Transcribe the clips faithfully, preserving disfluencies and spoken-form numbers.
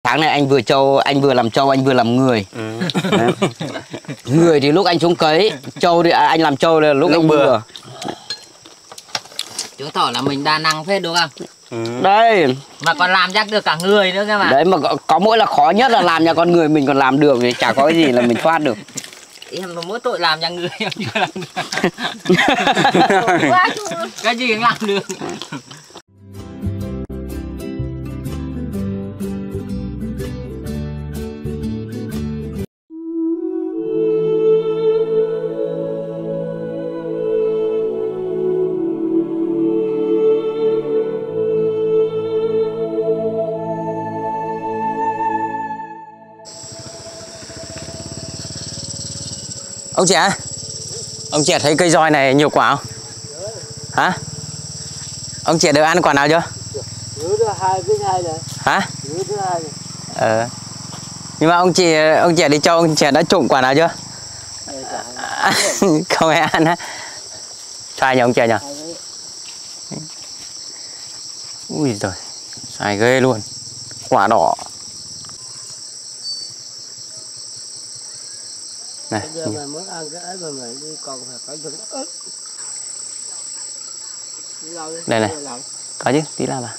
tháng này anh vừa trâu, anh vừa làm trâu, anh vừa làm người. Ừ. Người thì lúc anh xuống cấy, trâu thì anh làm trâu là lúc, lúc anh bừa. Chứng tỏ là mình đa năng phết đúng không? Ừ. Đây. Mà còn làm chắc được cả người nữa các bạn. Đấy mà có, có mỗi là khó nhất là làm nhà con người mình còn làm được thì chả có cái gì là mình thoát được. Em mà mỗi tội làm nhà người em chưa làm được. Cái gì cũng làm được. Ông trẻ, ông trẻ thấy cây roi này nhiều quả không? Hả? Ông trẻ được ăn quả nào chưa? Được hai cái hai này. Hả? Được thứ hai này. Ờ. Nhưng mà ông trẻ, ông trẻ đi cho ông trẻ đã trộm quả nào chưa? À, không ai ăn á. Sai nhỉ ông trẻ nhỉ? Ui giời, sai ghê luôn. Quả đỏ. Này. Bây giờ mà muốn ăn cái ấy mà mày đi còn phải phải dùng ớt. Đây này. Có chứ, tí làm à.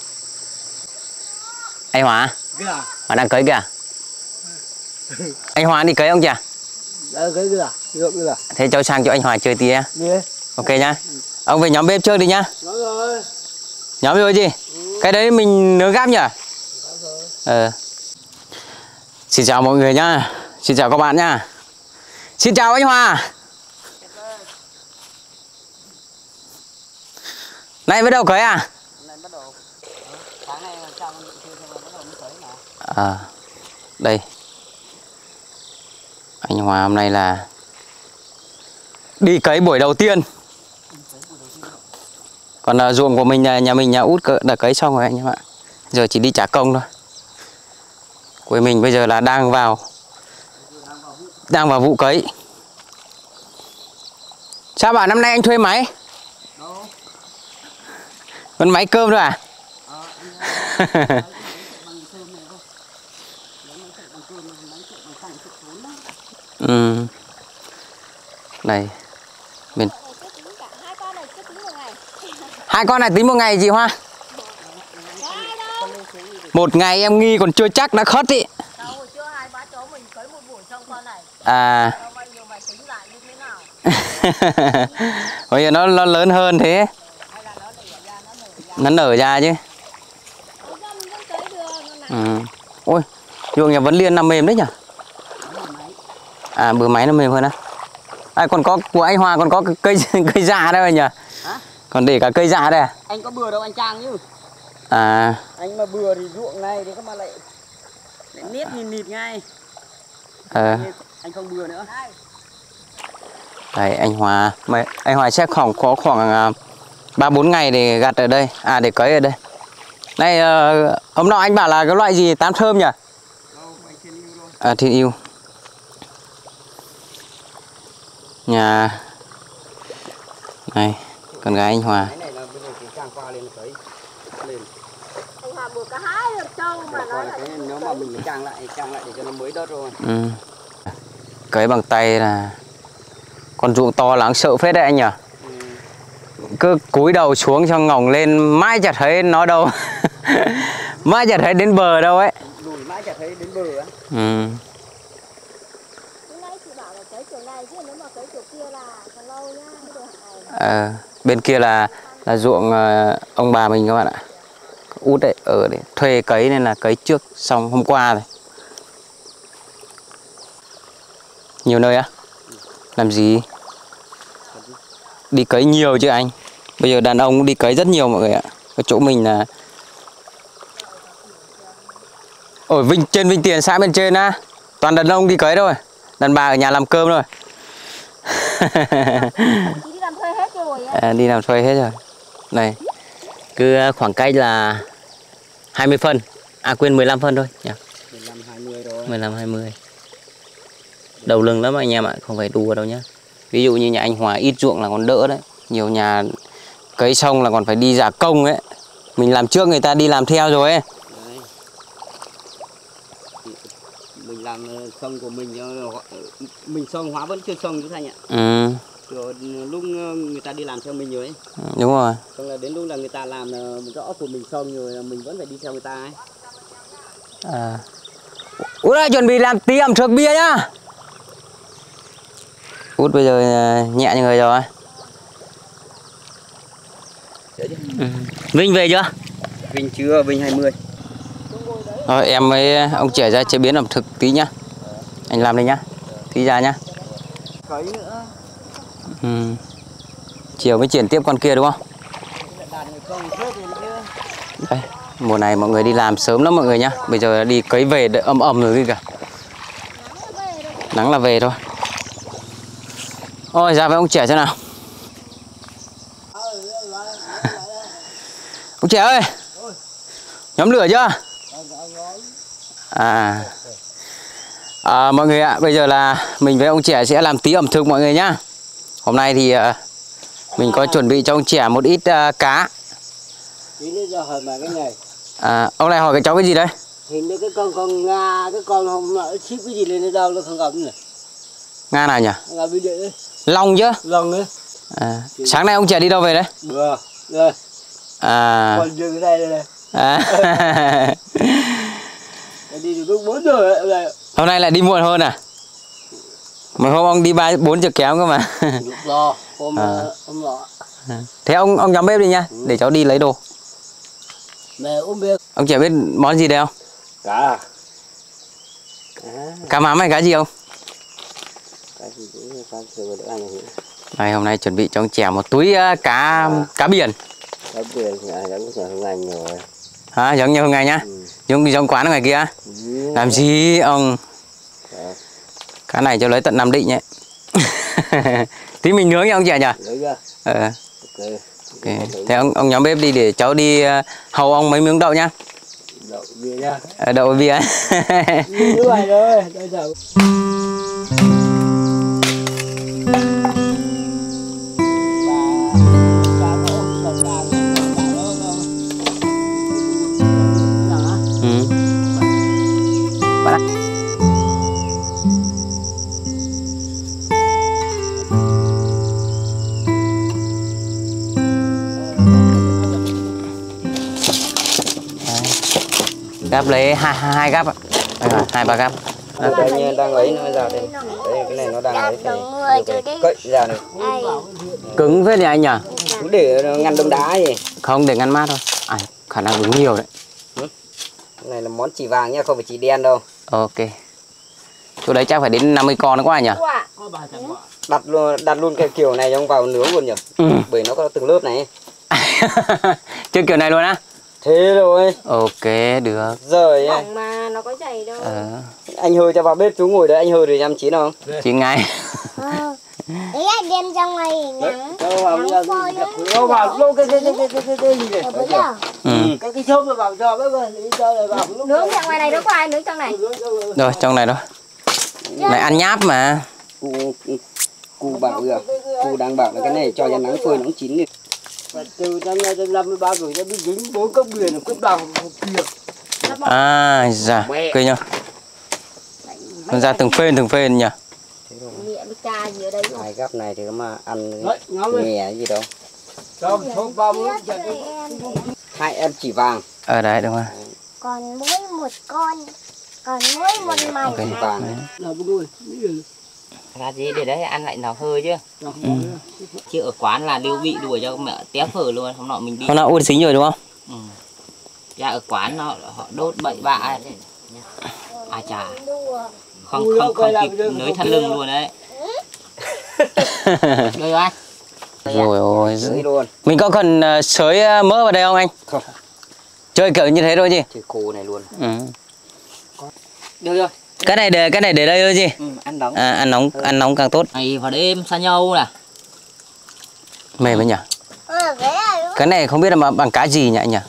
Anh Hòa. Hòa đang cấy kìa. Anh Hòa đi cấy ông chả? Đang cấy kìa, được kìa. Thế cháu sang cho anh Hòa chơi tí nhé. Đi. Ok nhá. Ông về nhóm bếp trước đi nhá. Nói rồi. Nhóm rồi gì? Ừ. Cái đấy mình nướng gắp nhỉ? Ờ. Xin chào mọi người nhá. Xin chào các bạn nhá. Xin chào anh Hòa. Nay bắt đầu cấy à? Nay bắt đầu. Sáng nay sang định chơi xong rồi bắt đầu mới cấy mà. À, đây. Anh Hòa hôm nay là đi cấy buổi đầu tiên. Còn uh, ruộng của mình nhà mình nhà út đã cấy xong rồi anh em ạ. Giờ chỉ đi trả công thôi. Quê mình bây giờ là đang vào đang vào vụ cấy. Sao bảo năm nay anh thuê máy? Đâu? Con máy cơm thôi à? Ờ, anh Ừ. Này. Bên hai con này tính một ngày chị Hoa? Một ngày em nghi còn chưa chắc đã khất ý. À. Bây giờ nó, nó lớn hơn thế. Nó nở ra chứ. Ừ. Ôi, ruộng nhà vẫn liên nằm mềm đấy nhỉ? À, bừa máy nó mềm hơn á. À, còn có của anh Hòa còn có cây cây già đây nhỉ? Hả? Còn để cả cây già đây à? Anh có bừa đâu anh Trang chứ. À. Anh mà bừa thì ruộng này thì các bạn lại lại nếp nhìn nịt ngay. Ờ. Anh không bừa nữa. Đây anh Hòa, mày anh Hòa sẽ khoảng có khoảng ba bốn ngày để gặt ở đây, à để cấy ở đây. Này uh, hôm nọ anh bảo là cái loại gì tám thơm nhỉ? À thiên yêu. Nhà này con gái anh Hòa. Cái này là bây giờ chỉ Trang qua lên cấy lên. Anh Hòa bừa cả hai được trâu mà nói là cái nếu mà mình trang lại trang lại để cho nó mới đất rồi. Ừ. Cấy bằng tay là con ruộng to lắm sợ phết đấy anh nhỉ? Ừ. Cứ cúi đầu xuống cho ngỏng lên mãi chả thấy nó đâu. Mãi chả thấy đến bờ đâu ấy. Lùi mãi chả thấy đến bờ á. Ừ. nãy chị bảo là cấy kiểu này chứ nếu mà cấy kiểu kia là còn lâu nhá, mới được hàng ngày. À, bên kia là là ruộng uh, ông bà mình các bạn ạ. Út đấy ở để thuê cấy nên là cấy trước xong hôm qua rồi. Nhiều nơi á? Làm gì? Đi cấy nhiều chứ anh. Bây giờ đàn ông cũng đi cấy rất nhiều mọi người ạ. Cái chỗ mình là ở Vinh, trên Vinh Tiền xã bên trên á, toàn đàn ông đi cấy thôi. Đàn bà ở nhà làm cơm thôi. Chị đi làm thuê hết rồi á. À, đi làm thuê hết rồi. Này, cứ khoảng cách là hai mươi phân. À quên mười lăm phân thôi nhỉ. mười lăm hai mươi rồi. mười lăm hai mươi. Đầu lưng lắm anh em ạ, không phải đùa đâu nhá. Ví dụ như nhà anh Hòa ít ruộng là còn đỡ đấy. Nhiều nhà cấy xong là còn phải đi giả công ấy. Mình làm trước người ta đi làm theo rồi ấy. Mình làm sông của mình mình sông hóa vẫn chưa sông chứ Thành ạ. Ừ. Rồi lúc người ta đi làm theo mình rồi ấy. Đúng rồi. Xong là đến lúc là người ta làm rõ của mình xong rồi là mình vẫn phải đi theo người ta ấy. À. Út ơi, chuẩn bị làm tí ẩm thực bia nhá. Út bây giờ nhẹ như người rồi. Ừ. Vinh về chưa? Vinh chưa, Vinh hai mươi. Rồi em với ông trẻ ra chế biến ẩm thực tí nhá. Anh làm đây nhá. Tí ra nhá. Cấy nữa. Ừ. Chiều mới chuyển tiếp con kia đúng không? Đây, mùa này mọi người đi làm sớm lắm mọi người nhá. Bây giờ đi cấy về ầm ầm rồi kìa. Nắng là về thôi. Ôi ra với ông trẻ xem nào. Ông trẻ ơi, nhóm lửa chưa? À, à mọi người ạ, bây giờ là mình với ông trẻ sẽ làm tí ẩm thực mọi người nhá. Hôm nay thì uh, mình có chuẩn bị cho ông trẻ một ít uh, cá. À, ông này hỏi cái cháu cái gì đấy? Thì cái con con Nga, cái con hôm nọ ship cái gì lên đâu nó không gặp nữa. Nga nào nhỉ? Nga bây giờ đấy. Long chứ? Long đấy. À, sáng nay ông trẻ đi đâu về đấy? Bữa. Đây. À. Còn dừng cái đây đây. À. Đi từ lúc bốn giờ đấy. Hôm nay lại đi muộn hơn à? Một hôm ông đi ba bốn giờ kém cơ mà. Lúc lo, hôm à. hôm nọ. Thế ông ông nhóm bếp đi nha, ừ. để cháu đi lấy đồ. Mẹ ôm bếp. Ông trẻ biết món gì đây không? Cá. Cá. Cá mắm hay cá gì không? Cá gì cũng cá sườn được ăn rồi. Đây hôm nay chuẩn bị cho ông trẻ một túi uh, cá à. cá biển. Cá biển thì ai giống như hôm nay rồi. Hả, giống như hôm nay nhá. Ừ. Giống giống quán ở ngoài kia. Ừ. Làm gì ông? À. Cá này cho lấy tận Nam Định nhé. Tí mình nướng nha ông trẻ nhỉ? Nướng chưa? Ờ. Ok. Okay. Thế ông ông nhóm bếp đi để cháu đi uh, hầu ông mấy miếng đậu nhá. Đậu bia nhá. À, đậu bia. Như vậy rồi, đợi đậu. Gắp lấy hai hai gắp ạ. Hai ba gắp. Đây như đang ấy nó ra đây. Đây cái này nó đang ấy thì cậy ra này. Cứng phết nhỉ anh nhỉ? Cứ để ngăn đông đá gì. Không, để ngăn mát thôi. À, khả năng đúng nhiều đấy. Ừ. Cái này là món chỉ vàng nhá, không phải chỉ đen đâu. Ok. Chỗ đấy chắc phải đến năm mươi con nữa quá nhỉ? Đặt luôn đặt luôn cái kiểu này trong vào nướng luôn nhỉ? Ừ. Bởi nó có từng lớp này. Chứ kiểu này luôn á? Thế rồi. Ok, được. Rồi bỏng mà nó có chảy đâu. Ờ. Anh hơi cho vào bếp chú ngồi đấy, anh hơi rồi em chín không? Chín ngay. Ờ. Đấy là đem trong này nắng. Nắng phơi á. Nó vào luôn cái cái cái cái cái cái gì này. Ừ. Cái cái xốp nó vào cho bếp ơi, cho lại vào lúc. Nướng trong ngoài này đâu có ai nướng trong này. Rồi, trong này đó. Này ăn nháp mà. Cô cô bảo kìa, cô đang bảo là cái này cho ra nắng phơi nó cũng chín đi. Và từ năm nay đến năm mươi ba tuổi nó bị dính bốn cốc bia nó cứ vào kia. À, dạ, cây nhá. Nó ra từng phên từng phên nhỉ. Mẹ với cha gì ở đây. Hai gắp này thì mà ăn nhẹ gì đâu. Hai em chỉ vàng. Ở đấy đúng rồi. Còn mỗi một con, còn mỗi một mảnh. Okay. Vàng. Là gì để đấy ăn lại nào hơi chứ. Ừ. Chứ ở quán là Lưu bị đuổi cho mẹ té phở luôn, hôm nọ mình đi. Hôm nọ uốn xính rồi đúng không? Ừ. Ra ở quán nó họ đốt bậy bạ. À chà. Không không không kịp nới thắt lưng luôn đấy. Rồi anh. Rồi ôi. Luôn. Mình có cần uh, xới mỡ vào đây không anh? Không. Chơi kiểu như thế thôi gì? Chơi cô này luôn. Ừ. Được rồi. Cái này để cái này để đây thôi gì? Ừ, ăn nóng. À, ăn nóng ăn nóng càng tốt. Này vào đêm xa nhau nè. Mềm ấy nhỉ? Cái này không biết là mà bằng cá gì nhỉ anh nhỉ?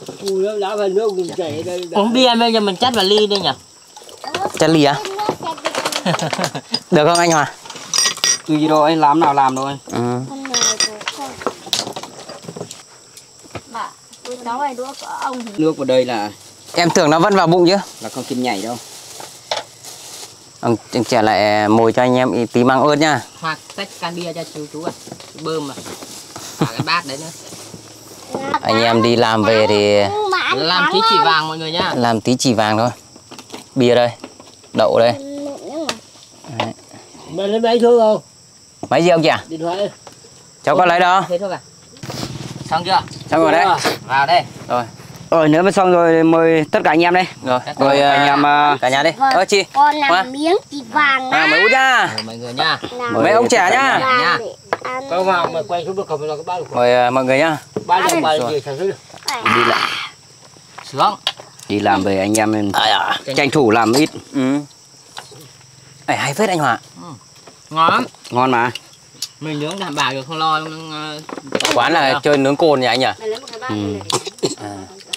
Uống bia bây giờ mình chắt vào ly đây nhỉ? Chắt ly á? Được không anh Hòa? Tùy đâu anh làm nào làm thôi. Ừ. Nước vào đây là em tưởng nó vẫn vào bụng chứ? là không kim nhảy đâu. Ông, ông trẻ lại mồi cho anh em ý tí măng ớt nha. Hoặc tách can bia cho chú chú à, bơm mà. Cả cái bát đấy nữa. Anh em đi làm về thì Làm tí chỉ vàng mọi người nhá. làm tí chỉ vàng thôi. Bia đây, đậu đây. Đấy. Mày lấy máy thôi không? Mấy gì ông chị à? Điện thoại. Cháu có lấy đâu? Thế thôi à? Xong chưa? Xong rồi đấy. Vào đây. Rồi, Rồi nếu mà xong rồi mời tất cả anh em đây. rồi, Rồi rồi anh em à, cả nhà đi. Ơ chị. Con Hoa. làm miếng chỉ vàng À, á. mấy út nha. Rồi mọi người nhá. Làm Mấy ông trẻ nhá. vàng Nha. để ăn. Có vào mà quay xuống được không là cái bao. Mời à, mọi người nhá. Bao giờ bao giờ sản xuất được. đi lại Xuống. đi làm về anh em mình À, à. tranh thủ làm ít. Ừ. Ê, hay phết anh Hòa. Ngon lắm. Ngon mà. Mình nướng đảm bảo được không lo. uh, Quán là chơi nướng cồn nhỉ anh nhỉ? Ừ. À.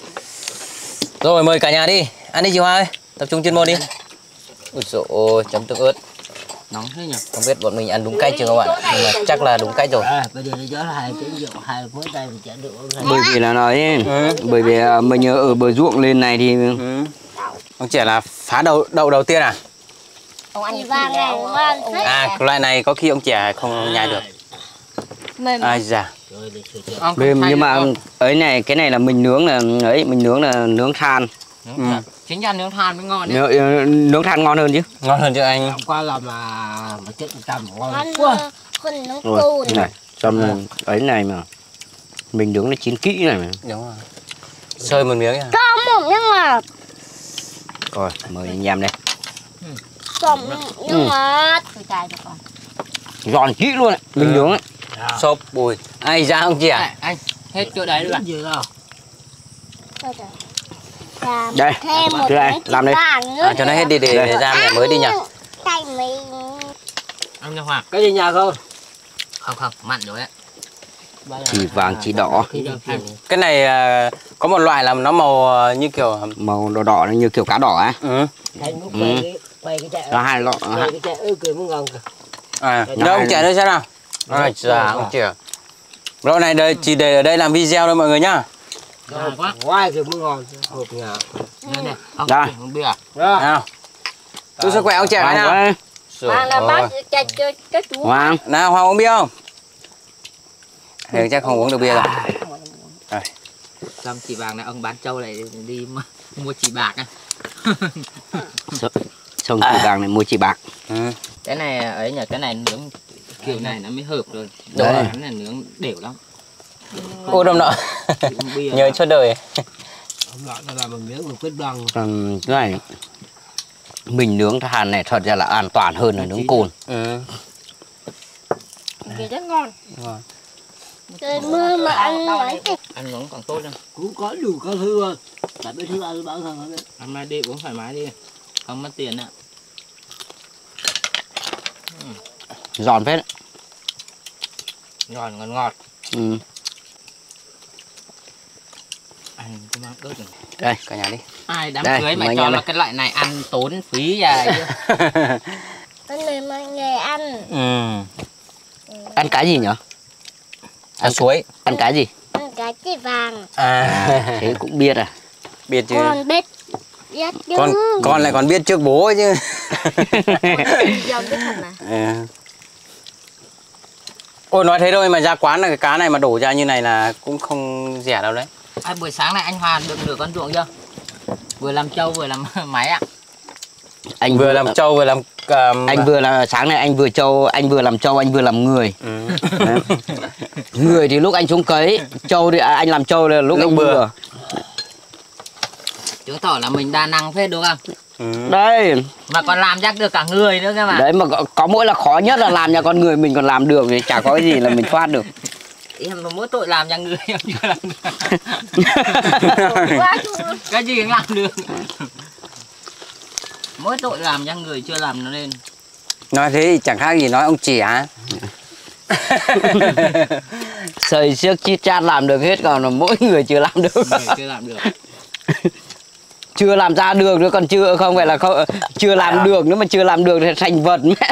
Rồi mời cả nhà đi. Ăn đi chị Hoa ơi. Tập trung chuyên môn đi. Ui dồi ôi, chấm tương ớt. Nóng thế nhỉ? Không biết bọn mình ăn đúng cách chưa các bạn? Nhưng mà chắc là đúng cách rồi. À, bây giờ nó hai cái rượu hai mỗi tay mình chả được. Bởi vì là nói ấy, Ừ. bởi vì à, mình ở bờ ruộng lên này thì Ừ. Ông trẻ là phá đậu đậu đầu tiên à? Chỉ vàng này ngon phết. À, cái loại này có khi ông trẻ không nhai được. Mềm. Ai da. Ông mềm, không nhưng mà thay được ấy này cái này là mình nướng là ấy mình nướng là nướng than. đâu. Nướng than. Chính ra nướng than mới ngon đấy. Nướng, nướng than ngon hơn chứ. Ngon hơn cho anh. Qua là mà mà chết một trăm ngon. Con Quá. con nướng Rồi, cồn. này xong ấy này mà mình nướng nó chín kỹ này mà. Đúng rồi. Sơi một miếng nha. Cho một miếng ngọt. Rồi mời anh em đây. Cho một miếng ngọt. Tôi trai cho con. Giòn kỹ luôn đấy. Mình Ừ. nướng ấy. Xốp bùi. Ai da ông trẻ. Này, anh hết chỗ đấy rồi. Gì đâu. Thôi rồi. Làm Đây, thêm một cứ đây, miếng làm chỉ đây. vàng nữa. À, cho nó hết đi để Đây. ra mẹ mới đi nhỉ. Tay mình. Anh cho Hoàng. Cái gì nhà không? Không không, mặn rồi đấy. Chỉ vàng chỉ đỏ. Khi nào khi Cái này à, có một loại là nó màu à, như kiểu Màu đỏ đỏ nó như kiểu cá đỏ á. ừ. thành lúc Ừ. quay cái quay cái chạy. Nó hai lọ Quay cái chạy ư cười muốn ngon kìa. À, Đây, đâu ông đây. trẻ đây xem nào. Ai da ông trẻ. Rau này đây chỉ để ở đây làm video thôi mọi người nhá. Ngon quá. Ngoài cười muốn ngon. Hộp nhà. Đây này. Ông Đây. không bia. Đó. Nào. Chúc sức khỏe ông trẻ Hoàng nào. quá. Vàng là Rồi. bác cho cho cho chú. Hoàng. Nào Hoàng uống bia không? Thì chắc không uống được bia rồi. Xong chỉ vàng này ông bán trâu lại đi mua- mua chỉ bạc à. Xong chỉ vàng này mua chỉ bạc. Ừ. Cái này ấy nhỉ, cái này nướng kiểu này nó mới hợp rồi. Đấy. Cái này nướng đều lắm. Ô đồng nọ. Uống bia Nhớ cho đời. Hôm nọ nó làm một miếng một quyết bằng. Còn cái này mình nướng than này thật ra là an toàn hơn là nướng cồn. Ừ. Thì rất ngon. Ngon. Trời mưa mà ăn nói thì ăn nướng còn tốt hơn. Cũng có đủ các thứ luôn. Tại biết thứ ăn bảo thằng đấy. Ăn mai đi uống thoải mái đi, không mất tiền ạ. Giòn phết. Giòn ngọt ngọt. Ừ. Ăn cái món ớt này. Đây. Cả nhà đi. Ai đám Đây, cưới mà mấy cho anh là em cái loại này ăn tốn phí dài chứ. con người mọi người ăn. Ừ. Ăn cái gì nhỉ? Ăn suối. Ăn cái gì? Ăn cái chỉ vàng. À. Thế cũng biết à. Biết chứ. Con biết biết chứ. Con con lại còn biết trước bố ấy chứ. Giòn biết thật mà. Ừ. Ôi nói thế thôi mà ra quán là cái cá này mà đổ ra như này là cũng không rẻ đâu đấy. Ai buổi sáng này anh Hòa được nửa con ruộng chưa? Vừa làm trâu vừa làm máy ạ. Anh Vừa làm trâu vừa làm um, anh vừa là sáng nay anh vừa trâu, anh vừa làm trâu, anh vừa làm người. Ừ. Đấy. Người thì lúc anh xuống cấy, trâu thì à, anh làm trâu là lúc, Lúc anh bừa. bừa. Chứng tỏ là mình đa năng phết đúng không? Ừ. Đây, Mà còn làm chắc được cả người nữa cơ mà. đấy mà có, có mỗi là khó nhất là làm nhà con người mình còn làm được thì chả có cái gì là mình thoát được. Em mà mỗi tội làm nhà người em chưa làm được. Quá chú. Cái gì cũng làm được. Mỗi tội làm nhà người chưa làm nó lên. Nói thế thì chẳng khác gì nói ông trẻ. Sầy xiếc chít chát làm được hết còn là mỗi người chưa làm được. Người chưa làm được. Chưa làm ra được nữa còn chưa không phải là không chưa làm được nữa mà chưa làm được thì thành vật mẹ.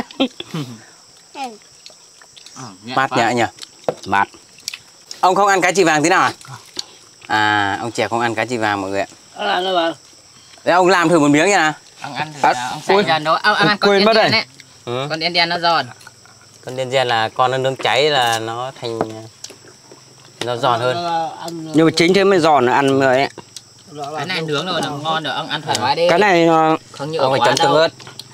À, nhẹ Mát quá. nhẹ nhỉ. Mát. Ông không ăn cá chì vàng thế nào à? À, ông trẻ không ăn cá chì vàng mọi người ạ. Nó làm nó bảo. Đấy, ông làm thử một miếng nha. Ông ăn thử À, nào, ông xay ui. dần đó. Ông ăn con Quên đen mất đen rồi. đấy. Ừ. Con đen đen nó giòn. Con đen đen là con nó nướng cháy là nó thành nó giòn hơn. Nhưng mà chính thế mới giòn ăn người ấy. Cái này nướng rồi nó ngon rồi, ông ăn thoải mái đi. Cái này ờ, Không như Ông ở phải quán chấm tương đâu. ớt.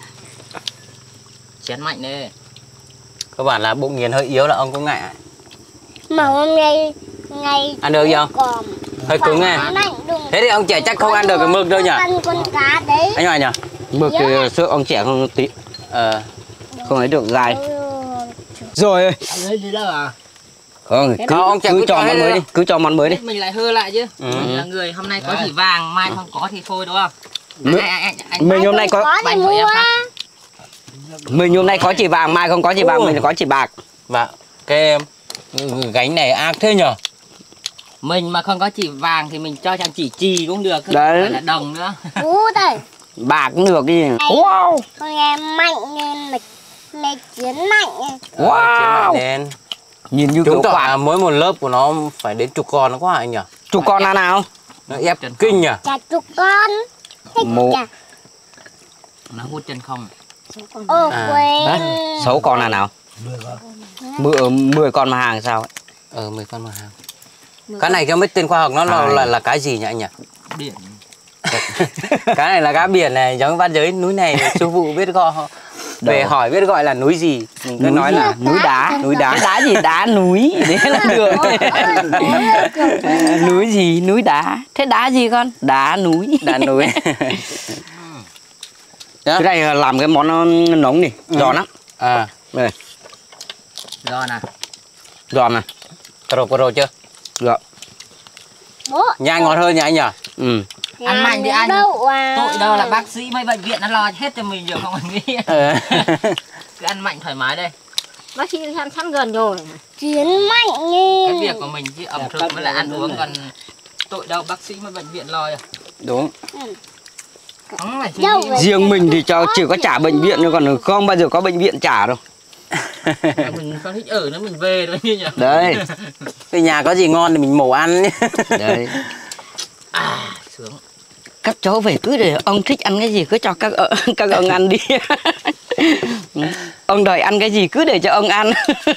Chén mạnh đi. Cơ bản là bụng nghiền hơi yếu là ông cũng ngại. Mà hôm nay ngày Ăn được không? còn Hơi cứng này. mạnh đùng. Thế thì ông trẻ chắc không ăn được cái mực đâu nhỉ? Ăn con cá đấy. Anh Hoài nhỉ? mực thì sữa ông trẻ không tí Ờ. không ấy được dài. Ừ. Rồi Ăn lấy đi đâu à? không, cứ, Không, ông trẻ cứ cứ cho cho hết món mới đi. đi, cứ cho món mới đi. Mình lại hơ lại chứ. Ừ. Mình là người hôm nay có chỉ vàng, mai không có thì thôi đúng không? Mình- Anh, anh, anh, Mình hôm nay có có thì bánh của em mua. khác. mình hôm nay có chỉ vàng, mai không có chỉ vàng, Ui. mình có chỉ bạc. Và cái gánh này ác thế nhở? Mình mà không có chỉ vàng thì mình cho chẳng chỉ trì cũng được. Không Đấy. phải là đồng nữa. Ú đây. Bạc cũng được đi. Wow. Con em mạnh nên lịch lịch chiến mạnh. Wow. Đen. Nhìn như kiểu Chúng tỏ quả. là mỗi một lớp của nó phải đến chục con nó quá anh nhỉ? Chục con là nào? Nó ép kinh nhỉ? Chặt chục con. Thích Một. chặt. Nó hút chân không. Ô À, quên. Đấy, sáu con là nào? Mười, mười con mà hàng sao ấy? Ờ, mười con một hàng. Cái này cái mấy tên khoa học nó là, À. là là cái gì nhỉ anh nhỉ? Biển. Cái này là cá biển này, giống văn giới núi này sư phụ biết gọi về Đâu. hỏi biết gọi là núi gì. Mình cứ Núi nói gì? là Núi đá. núi đá. Cái đá gì? Đá núi. Đấy là được. Núi gì? Núi đá. Thế đá gì con? Đá núi. Đá núi. Cái này là làm cái món nó nóng này, giòn lắm. À, Đây, Giòn à? giòn này. pro pro chưa? Được. Bố. Nhai ngọt hơn nhỉ anh nhỉ? Ừ. Ăn mạnh thì anh. Đâu à. Tội đâu là bác sĩ mấy bệnh viện nó lo hết cho mình được không anh nghĩ. Ờ. Cứ ăn mạnh thoải mái đây. Bác sĩ ăn sẵn gần rồi. Chiến mạnh nghe. Cái việc của mình chứ ẩm thực với lại ăn uống còn tội đâu bác sĩ mấy bệnh viện lo rồi. Đúng. Không phải Đâu vậy? Riêng mình thì cho chỉ có trả bệnh viện thôi, còn không bao giờ có bệnh viện trả đâu. mình không thích ở nữa mình về thôi như nhỉ. Đấy. Cái nhà có gì ngon thì mình mổ ăn nhé. Đấy. À, sướng. Các cháu về cứ để ông thích ăn cái gì cứ cho các ờ, các ông ăn đi. Ông đòi ăn cái gì cứ để cho ông ăn.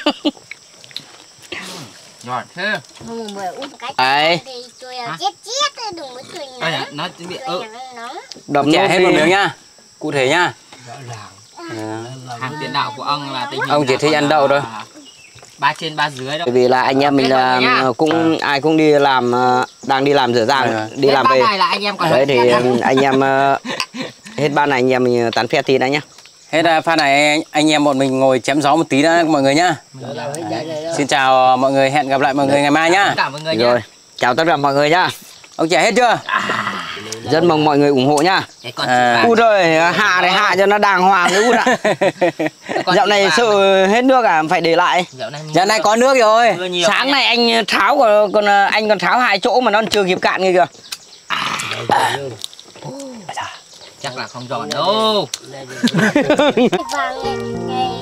Giỏi thế. Không mời uống cái. Đấy. Đi chơi chết chết thôi, đừng có cười Đây nắng. à, nó bị Cười ơ nắng nóng. Đập Chẻ nốt hết đi. một miếng nhá. Cụ thể nhá. hàng tiền đạo của ông là tình hình Ông chỉ là thích còn ăn đậu là thôi. ba trên ba dưới đâu. Bởi vì là anh em mình là cũng ai cũng đi làm, đang đi làm rửa rang, đi Hết làm bát về. này là anh em còn Đấy hết thì nhá. anh em ờ, hết ban này anh em mình tán phe tí đã nhá. Hết à, pha này anh, anh em bọn mình ngồi chém gió một tí đã mọi người nhá. Xin chào mọi người, hẹn gặp lại mọi người ngày mai nhá. Cảm ơn người nhá. Rồi, chào tất cả mọi người nhá. Ông trẻ hết chưa? Rất mong mọi người ủng hộ nhá. Cái con À. Út ơi, hạ này hạ cho nó đàng hoàng đấy Út ạ. Dạo này sợ hết nước à, phải để lại. Dạo này, Giờ này có nước rồi. mưa nhiều. Sáng này anh tháo còn, còn anh còn tháo hai chỗ mà nó chưa kịp cạn kia kìa. chắc là không giòn đâu. Vàng ngày, ngày